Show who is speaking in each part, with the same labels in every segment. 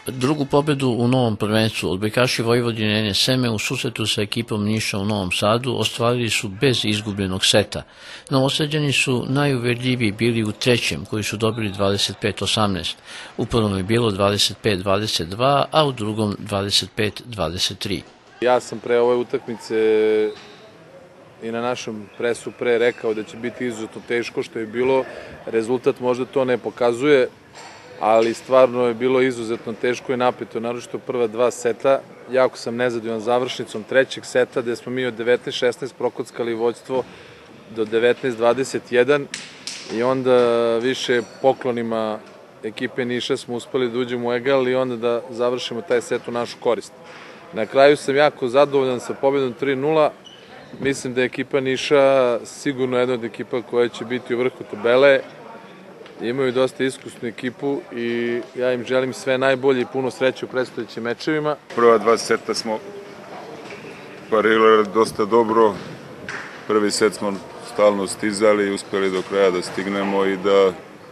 Speaker 1: Drugu pobedu u novom prvenstvu odbojkaši Vojvodine NS Seme u susretu sa ekipom Niša u Novom Sadu ostvarili su bez izgubljenog seta. Novosađani su najuverljiviji bili u trećem, koji su dobili 25-18. U prvom je bilo 25-22, a u drugom 25-23.
Speaker 2: Ja sam pre ove utakmice i na našem presu pre rekao da će biti izuzetno teško, što je bilo. Rezultat možda to ne pokazuje, ali stvarno je bilo izuzetno teško i napeto, naročito prva dva seta. Jako sam nezadovoljan završnicom trećeg seta, gde smo mi od 19-16 prokockali vođstvo do 19-21 i onda više poklonima ekipe Niša smo uspeli da uđemo u egal i onda da završimo taj set u našu korist. Na kraju sam jako zadovoljan sa pobedom 3-0. Mislim da je ekipa Niša sigurno jedna od ekipa koja će biti u vrhu tabele. Imaju dosta iskusnu ekipu i ja im želim sve najbolje i puno sreće u predstojećim mečevima.
Speaker 3: Prva dva seta smo parirali dosta dobro. Prvi set smo stalno stizali i uspeli do kraja da stignemo i da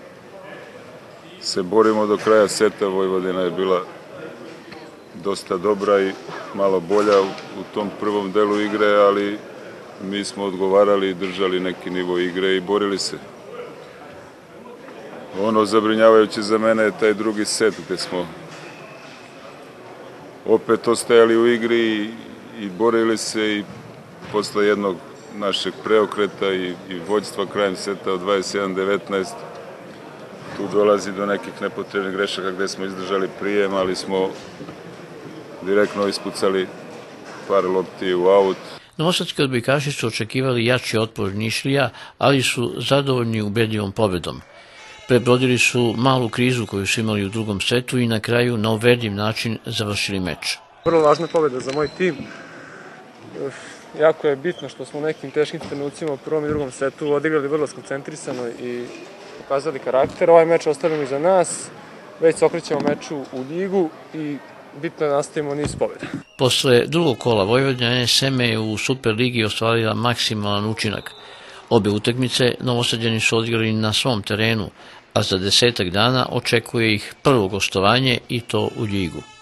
Speaker 3: se borimo do kraja seta. Vojvodina je bila dosta dobra i malo bolja u tom prvom delu igre, ali mi smo odgovarali i držali neki nivo igre i borili se. Ono zabrinjavajuće za mene je taj drugi set gde smo opet ostajali u igri i borili se i posle jednog našeg preokreta i vođstva krajem seta od 27-19 tu dolazi do nekih nepotrebnih grešaka gde smo izdržali prijem, ali smo direktno ispucali par lopti u aut.
Speaker 1: Novosadski odbojkaši su očekivali jači otpor Nišlija, ali su zadovoljni ubedljivom pobedom. Prebrodili su malu krizu koju su imali u drugom setu i na kraju na uverljiv način završili meč.
Speaker 4: Vrlo važna pobeda za moj tim. Jako je bitno što smo u nekim teškim trenucima u prvom i drugom setu odigrali vrlo skoncentrisano i pokazali karakter. Ovaj meč ostavimo iza nas, već se okrećemo meču u ligu i bitno je da nastavimo niz pobjeda.
Speaker 1: Posle drugog kola Vojvodina NS Seme je u Superligi ostvarila maksimalan učinak. Obe utakmice Novosađani su odigrali na svom terenu, a za 10 dana očekuje ih prvo gostovanje i to u Ljigu.